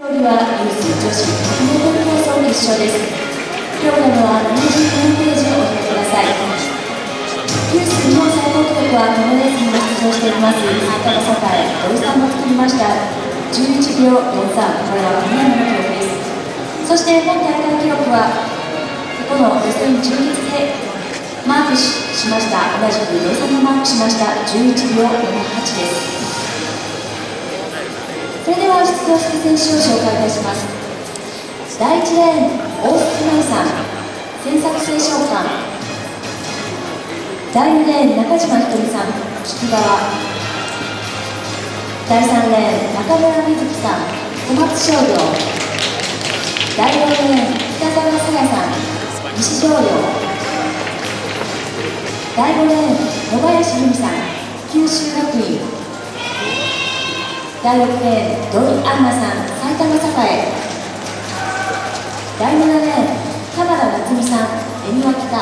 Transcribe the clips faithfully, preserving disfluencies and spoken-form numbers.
これはユース女子 ひゃくメートル 競争決勝です。プログラムはページホームページをお開きください。ユース日本最高記録はこのレースにも出場しています埼玉栄土井さんも作りましたじゅういちびょうよんさん、これは神山の記録です。そして本大会記録はこの予選充実でマーク し, しました同じく土井さんがマークしましたじゅういちびょうななはちです。それでは出場する選手を紹介いたします。だいいちレーン大杉舞さん、詮索清少館。だいにレーン中島ひとみさん、菊川。だいさんレーン中村瑞希さん、小松商業。だいよんレーン北澤沙耶さん、西条寮。だいごレーン野林由美さん、九州学院。だいろくレーン土井杏奈さん、埼玉栄。だいななレーン鎌田夏美さん、恵庭北。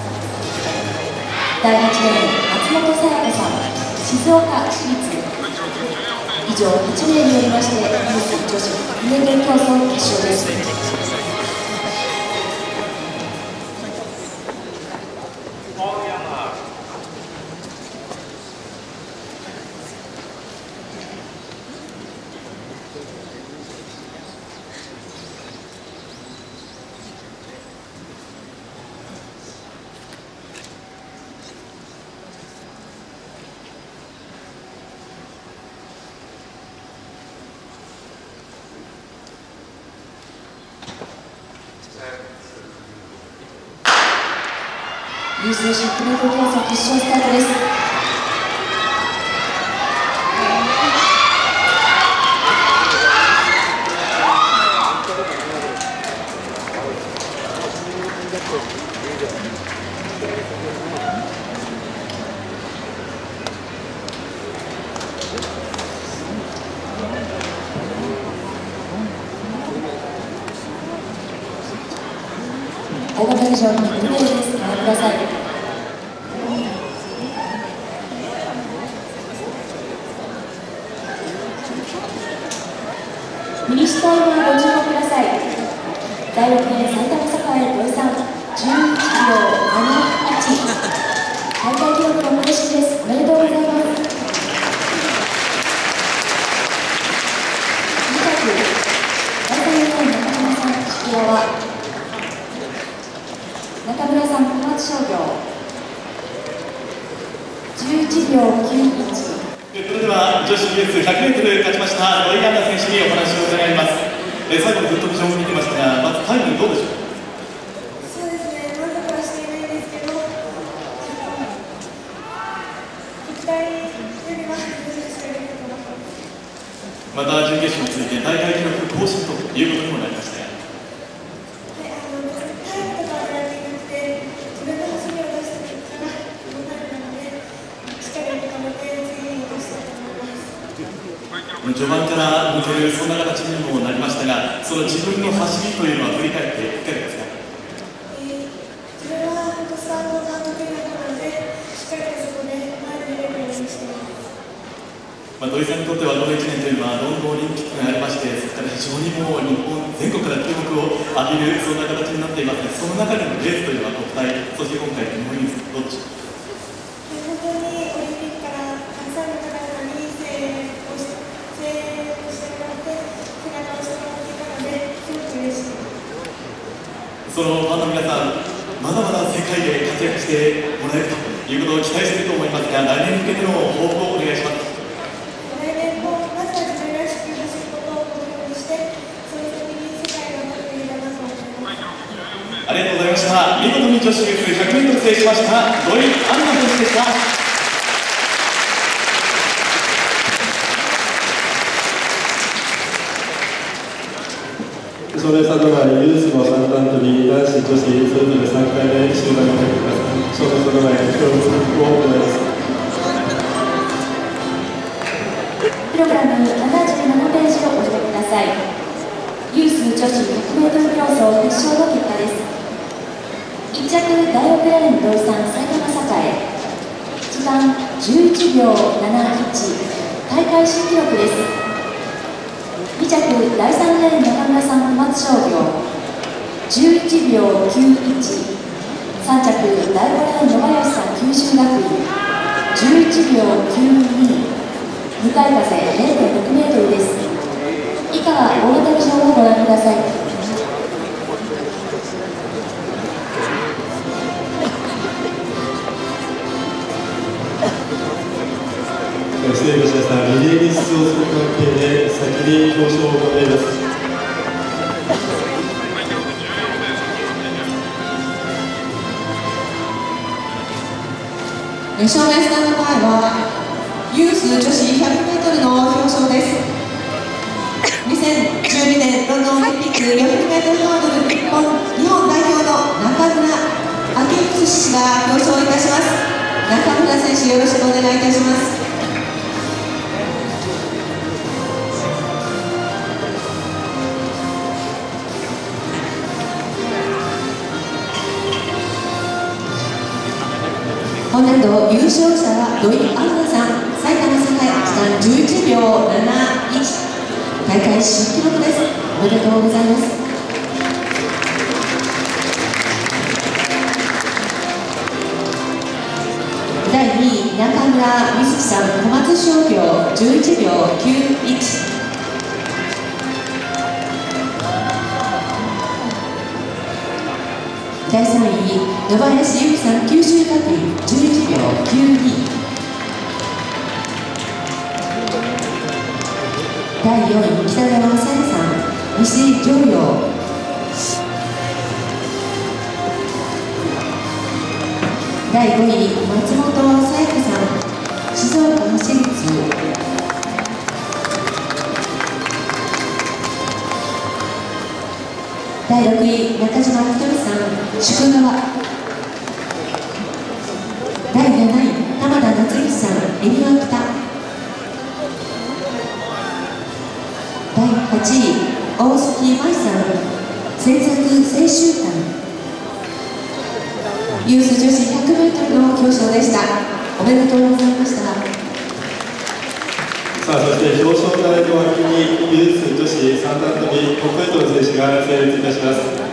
だいはちレーン松本沙耶子さん、静岡市立。以上はちめいによりましてユース女子ひゃくメートル競争決勝です。ユース女子ひゃくメートル競争決勝スタートです。大型以上のフルメールです。ご覧ください。フィニッシュタイムはご注目ください。だいろくレーン埼玉栄土井さん、じゅういちびょうなないち。大会記録の更新です。おめでとうございます。次回だいさんレーン中村さん、敷川。中村さん、小松商業。じゅういちびょうきゅういち。 それでは女子ユース ひゃくメートル 勝ちました土井杏奈選手にお話を伺います。え最後のずっとビジョンを見てましたが、まずタイムどうでしょうか。 そうですね、満足はしていないんですけど、期待よりは難しくできると思います。 また準決勝について大会記録更新ということにもなりました。序盤から抜けるそんな形にもなりましたが、その自分の走りというのは振り返っていかがですか。 えー、自分は本当スタートが得意なので、しっかりとそこで前に出れるようにしています。 まあ、土井さんにとってはこのいちねんというのはロンドンオリンピックがありまして、そこから非常にもう日本全国から注目を浴びるそんな形になっていますが、その中でのレースというのは国体、そして今回日本ユースどうでしょうか。 本当にオリンピックからたくさんの方々に声援をして声援をしてもらって背中を押してもらっていたのですごく嬉しいです。 そのファンの皆さん、まだまだ世界で活躍してもらえるということを期待していると思いますが、来年に向けての抱負をお願いします。 来年もまずは自分らしく走ることを目標にして、その先に世界が待っているかなと思います。 ありがとうございました。見事に女子ユース ひゃくメートル 制しました土井杏奈選手でした。 奨励佐渡前ユースの三段跳び男子女子それぞれさんかいめ集団に入っています。奨励佐渡前競技を行います。 プログラムななじゅうななページをお開きください。ユース女子 ひゃくメートル 競争決勝の結果です。いっちゃくだいろくレーン土井さん、埼玉栄。時間じゅういちびょうなないち、大会新記録です。 に着だいさんレーン中村さん小松商業じゅういちびょうきゅういち、さん着だいごレーン野林さん九州学院じゅういちびょうきゅうに、向かい風 れいてんろくメートルです。以下は大型気象をご覧ください。 失礼いたしました。リレーに出場する関係で先に表彰を行います。 照明スタンド前はユース女子 ひゃくメートル の表彰です。にせんじゅうにねんロンドンオリンピック よんひゃくメートル ハードル日本日本代表の中村明光氏が表彰いたします。中村選手、よろしくお願いいたします。本年度優勝者は土井杏奈さん、埼玉栄さんじゅういちびょうなないち、大会新記録です。おめでとうございます。だいにい中村美月さん小松商業じゅういちびょうきゅういち、だいさんい野林由紀さん九州学院じゅういちびょうきゅうに、だいよんい北川沙耶さん西城陽、だいごい松本沙耶香さん静岡市立、だいろくい中島ひとみさん宿川、だいなない玉田夏之さん恵庭北、だいはちい大月舞さん制作青週館、ユース女子 ひゃくメートル の表彰でした。おめでとうございました。 さあ、そして表彰台の脇にユース女子三段跳び国体の選手が整列いたします。